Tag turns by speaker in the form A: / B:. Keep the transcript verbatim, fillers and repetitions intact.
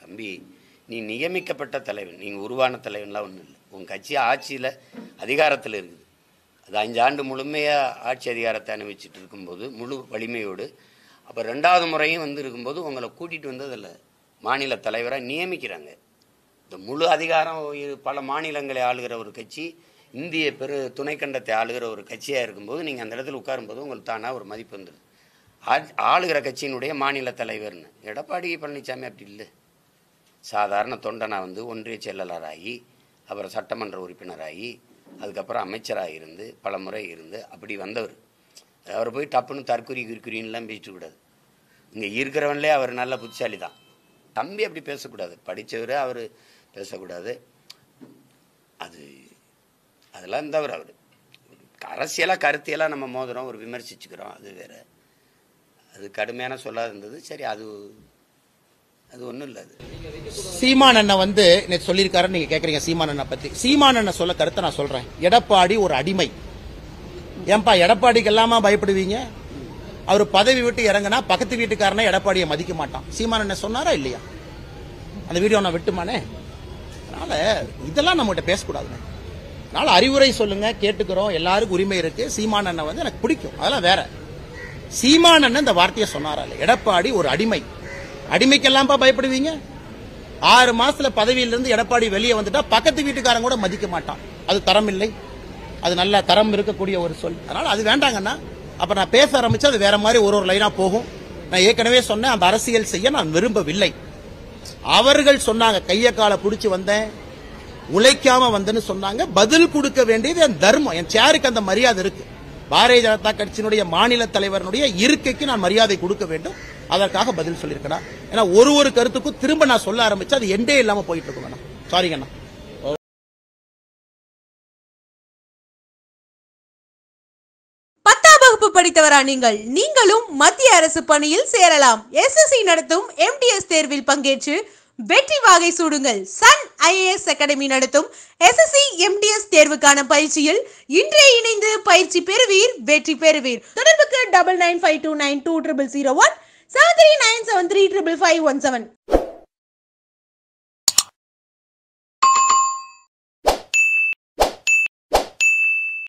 A: தம்பி, நீ நியமிக்கப்பட்ட தலைவன், நீங்கள் உருவான தலைவன்லாம் ஒன்றும் இல்லை. உன் கட்சி ஆட்சியில் அதிகாரத்தில் இருக்குது. அது அஞ்சு ஆண்டு முழுமையாக ஆட்சி அதிகாரத்தை அனுபவிச்சுட்டு இருக்கும்போது முழு வலிமையோடு, அப்போ ரெண்டாவது முறையும் வந்து இருக்கும்போது உங்களை கூட்டிகிட்டு வந்ததில்லை, மாநில தலைவராக நியமிக்கிறாங்க. இந்த முழு அதிகாரம் பல மாநிலங்களை ஆளுகிற ஒரு கட்சி, இந்திய பெரு துணைக்கண்டத்தை ஆளுகிற ஒரு கட்சியாக இருக்கும்போது நீங்கள் அந்த இடத்துல உட்காரும்போது உங்களுக்கு தானாக ஒரு மதிப்பு வந்துடுது. ஆளுகிற கட்சியினுடைய மாநில தலைவர்னு. எடப்பாடி பழனிசாமி அப்படி இல்லை. சாதாரண தொண்டனா வந்து ஒன்றிய செயலாளராகி, அப்புறம் சட்டமன்ற உறுப்பினராகி, அதுக்கப்புறம் அமைச்சராக இருந்து பல முறை இருந்து அப்படி வந்தவர். அவர் போய் டப்புன்னு தற்குறி கிற்குறின்லாம் பேசிட்டு கூடாது. இங்கே இருக்கிறவன்லே அவர் நல்ல புத்திசாலி தான். தம்பி அப்படி பேசக்கூடாது. படித்தவர் அவர் பேசக்கூடாது. அது அதெல்லாம் இருந்தவர். அவர் அரசியலாக கருத்தியெல்லாம் நம்ம மோதுறோம், ஒரு விமர்சிச்சுக்கிறோம், அது வேறு. அது கடுமையான சொல்லாது இருந்தது. சரி, அது அது ஒன்றும் இல்லை. அது
B: சீமான் அண்ணன் வந்து நேற்று சொல்லியிருக்காரு. நீங்க கேட்குறீங்க சீமான் அண்ணன் பற்றி. சீமான் அண்ணன் சொல்ல கருத்தை நான் சொல்றேன். எடப்பாடி ஒரு அடிமை. ஏன்பா எடப்பாடிக்கு எல்லாமா பயப்படுவீங்க? அவர் பதவி விட்டு இறங்கினா பக்கத்து வீட்டுக்காரனே எடப்பாடியை மதிக்க மாட்டான். சீமான் அண்ணன் சொன்னாரா இல்லையா? அந்த வீடியோ நான் விட்டுமானே. அதனால இதெல்லாம் நம்மகிட்ட பேசக்கூடாதுங்க. அதனால அறிவுரை சொல்லுங்க, கேட்டுக்கிறோம். எல்லாருக்கும் உரிமை இருக்கு. சீமான் அண்ணன் வந்து எனக்கு பிடிக்கும், அதெல்லாம் வேற. சீமான் அண்ணன் இந்த வார்த்தையை சொன்னாரா? எடப்பாடி ஒரு அடிமை. அடிமைக்கெல்லாம்பா பயப்படுவீங்க? ஆறு மாசத்துல பதவியிலிருந்து எடப்பாடி வெளியே வந்துட்டா பக்கத்து வீட்டுக்காரன் கூட மதிக்க மாட்டான். அது தரம் இல்லை. அது நல்ல தரம் இருக்கக்கூடிய ஒரு சொல். அதனால அது வேண்டாங்கன்னா அப்ப நான் பேச ஆரம்பிச்சா அது வேற மாதிரி ஒரு ஒரு லைனா போகும். நான் ஏற்கனவே சொன்னேன், அந்த அரசியல் செய்ய நான் விரும்பவில்லை. அவர்கள் சொன்னாங்க, கைய காலை பிடிச்சி வந்தேன், உழைக்காம வந்தேன்னு சொன்னாங்க. பதில் கொடுக்க வேண்டியது என் தர்மம். என் சேருக்கு அந்த மரியாதை இருக்கு. பாரதிய ஜனதா கட்சியினுடைய மாநில தலைவருடைய இருக்கைக்கு நான் மரியாதை கொடுக்க வேண்டும். அதற்காக பதில் சொல்லியிருக்கேன். ஏன்னா ஒரு ஒரு கருத்துக்கும் திரும்ப நான் சொல்ல ஆரம்பிச்சா அது எண்டே இல்லாம போயிட்டு இருக்கும். சாரிங்கண்ணா.
C: பத்தாம் வகுப்பு படித்தவரா நீங்கள்? நீங்களும் மத்திய அரசு பணியில் சேரலாம். எஸ்எஸ்சி நடத்தும் எம்டிஎஸ் தேர்வில் பங்கேற்று வெற்றி வாகை சூடுங்கள். சன் ஐஏஎஸ் அகாடமி நடத்தும் எஸ்எஸ்சி எம்டிஎஸ் தேர்வுக்கான பயிற்சியில் இன்றே இணைந்து பயிற்சி பெறுவீர், வெற்றி பெறுவீர். தொடர்புக்கு double nine five two nine two triple zero one seven three nine seven three triple five one seven.